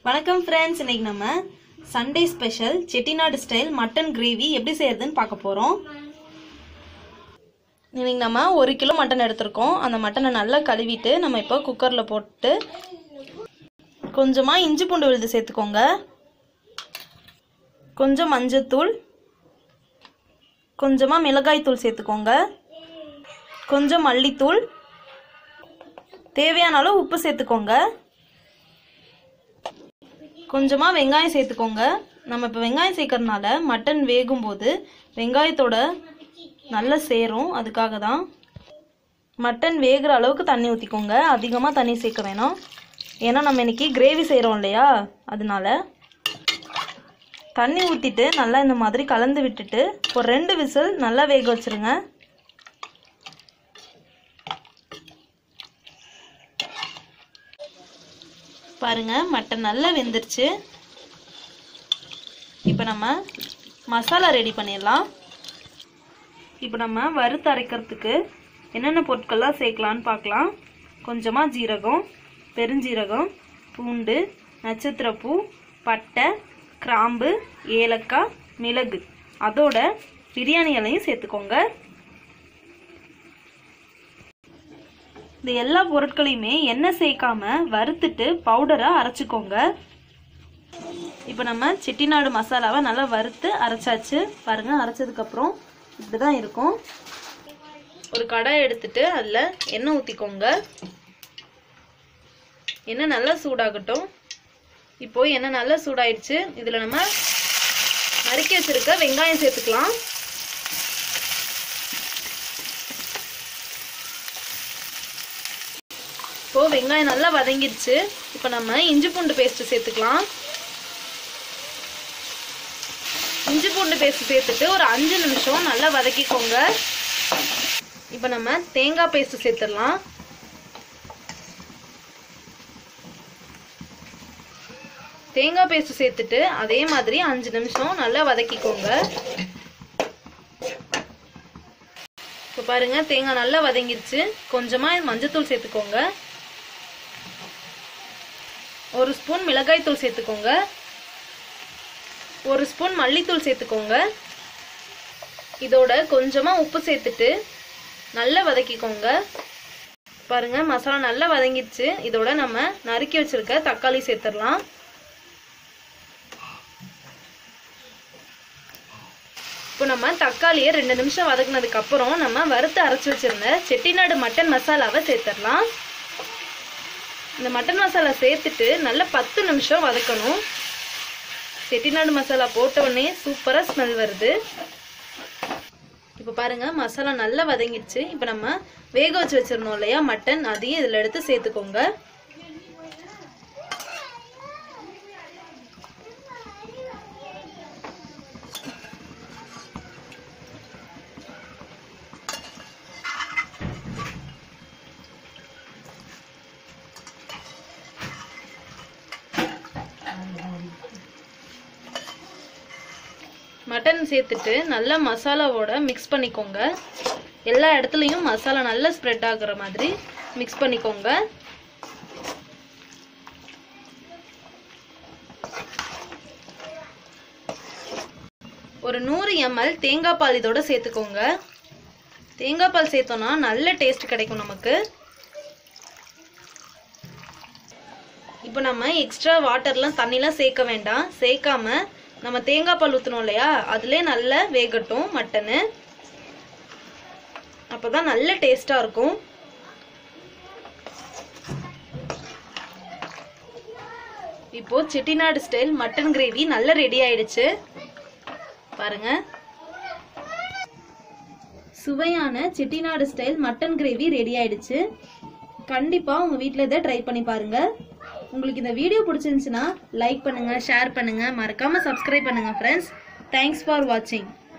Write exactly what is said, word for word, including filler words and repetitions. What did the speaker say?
வணக்கம் ஃப்ரெண்ட்ஸ், இன்னைக்கு நம்ம Sunday special Chettinad style mutton gravy எப்படி செய்யறதுன்னு பார்க்க போறோம். இன்னைக்கு நம்ம ஒரு கிலோ மட்டன் எடுத்திருக்கோம். அந்த மட்டனை நல்லா கழுவிட்டு நம்ம இப்போ குக்கர்ல போட்டு கொஞ்சமா இஞ்சி பூண்டு விழுது சேர்த்துக்கோங்க, கொஞ்சம் மஞ்சத்தூள், கொஞ்சமா மிளகாய் தூள் சேர்த்துக்கோங்க, கொஞ்சம் மல்லித்தூள், தேவையான அளவு உப்பு சேர்த்துக்கோங்க, கொஞ்சமாக வெங்காயம் சேர்த்துக்கோங்க. நம்ம இப்போ வெங்காயம் சேர்க்கறதுனால மட்டன் வேகும் போது வெங்காயத்தோட நல்லா சேரும். அதுக்காக தான் மட்டன் வேகிற அளவுக்கு தண்ணி ஊற்றிக்கோங்க. அதிகமாக தண்ணி சேர்க்க வேணும், ஏன்னா நம்ம இன்னைக்கு கிரேவி செய்கிறோம் இல்லையா, அதனால தண்ணி ஊற்றிட்டு நல்லா இந்த மாதிரி கலந்து விட்டுட்டு ஒரு ரெண்டு விசில் நல்லா வேக வச்சுருங்க. பாருங்க, மட்டன் நல்லா வெந்துருச்சு. இப்போ நம்ம மசாலா ரெடி பண்ணிடலாம். இப்போ நம்ம வறுத்து அரைக்கிறதுக்கு என்னென்ன பொருட்கள்லாம் சேர்க்கலான்னு பார்க்கலாம். கொஞ்சமாக ஜீரகம், பெருஞ்சீரகம், பூண்டு, நட்சத்திரப்பூ, பட்டை, கிராம்பு, ஏலக்காய், மிளகு, அதோட பிரியாணி இலையும் சேர்த்துக்கோங்க. இந்த எல்லா பொருட்களையுமே எண்ணெய் சேர்க்காம வறுத்துட்டு பவுடரா அரைச்சிக்கோங்க. இப்போ நம்ம செட்டிநாடு மசாலாவை நல்லா வறுத்து அரைச்சாச்சு. பாருங்க, அரைச்சதுக்கு அப்புறம் இப்படிதான் இருக்கும். ஒரு கடாய் எடுத்துட்டு அதில் எண்ணெய் ஊற்றிக்கோங்க. எண்ணெய் நல்லா சூடாகட்டும். இப்போ எண்ணெய் நல்லா சூடாயிடுச்சு. இதில் நம்ம நறுக்கி வச்சிருக்க வெங்காயம் சேர்த்துக்கலாம். இப்போ வெங்காயம் நல்லா வதங்கிடுச்சு. இப்போ நம்ம இஞ்சி பூண்டு பேஸ்ட் சேர்த்துக்கலாம். இஞ்சி பூண்டு பேஸ்ட் சேர்த்துட்டு ஒரு அஞ்சு நிமிஷம் நல்லா வதக்கிக்கோங்க. இப்போ நம்ம தேங்காய் பேஸ்ட் சேர்த்துடலாம். தேங்காய் பேஸ்ட் சேர்த்துட்டு அதே மாதிரி அஞ்சு நிமிஷம் நல்லா வதக்கிக்கோங்க. இப்போ பாருங்க, தேங்காய் நல்லா வதங்கிடுச்சு. கொஞ்சமா மஞ்சத்தூள் சேர்த்துக்கோங்க, ஒரு ஸ்பூன் மிளகாய் தூள் சேர்த்துக்கோங்க, ஒரு ஸ்பூன் மல்லித்தூள் சேர்த்துக்கோங்க. இதோட கொஞ்சமா உப்பு சேர்த்துட்டு நல்லா வதக்கிக்கோங்க. பாருங்க, மசாலா நல்லா வதங்கிடுச்சு. இதோட நம்ம நறுக்கி வச்சிருக்க தக்காளி சேர்த்துடலாம். இப்போ நம்ம தக்காளியை ரெண்டு நிமிஷம் வதக்குனதுக்கு அப்புறம் நம்ம வறுத்து அரைச்சி வச்சிருந்த செட்டிநாடு மட்டன் மசாலாவை சேர்த்துடலாம். இந்த மட்டன் மசாலா சேர்த்துட்டு நல்லா பத்து நிமிஷம் வதக்கணும். செட்டிநாடு மசாலா போட்ட உடனே சூப்பராக ஸ்மெல் வருது. இப்போ பாருங்க, மசாலா நல்லா வதங்கிடுச்சு. இப்போ நம்ம வேக வச்சு வச்சிருந்தோம் இல்லையா மட்டன், அதையும் இதில் எடுத்து சேர்த்துக்கோங்க. மட்டன் சேர்த்துட்டு நல்லா மசாலாவோட மிக்ஸ் பண்ணிக்கோங்க. எல்லா இடத்துலையும் மசாலா நல்லா ஸ்ப்ரெட் ஆகுற மாதிரி மிக்ஸ் பண்ணிக்கோங்க. ஒரு நூறு எம்எல் தேங்காய் பால் இதோட சேர்த்துக்கோங்க. தேங்காய் பால் சேர்த்தோம்னா நல்ல டேஸ்ட் கிடைக்கும் நமக்கு. இப்போ நம்ம எக்ஸ்ட்ரா வாட்டர்லாம் தண்ணிலாம் சேர்க்க வேண்டாம். சேர்க்காம நம்ம தேங்காய் பால் ஊற்றணும் இல்லையா, அதுலேயே நல்லா வேகட்டும் மட்டனு. அப்போதான் நல்ல டேஸ்டாக இருக்கும். இப்போ செட்டிநாடு ஸ்டைல் மட்டன் கிரேவி நல்லா ரெடி ஆயிடுச்சு. பாருங்க, சுவையான Chettinad style mutton gravy ready ஆயிடுச்சு. கண்டிப்பாக உங்கள் வீட்டில் இதை ட்ரை பண்ணி பாருங்க. உங்களுக்கு இந்த வீடியோ பிடிச்சிருந்துச்சுன்னா லைக் பண்ணுங்க, ஷேர் பண்ணுங்க, மறக்காம சப்ஸ்கிரைப் பண்ணுங்க ஃப்ரெண்ட்ஸ். தேங்க்ஸ் ஃபார் வாட்சிங்.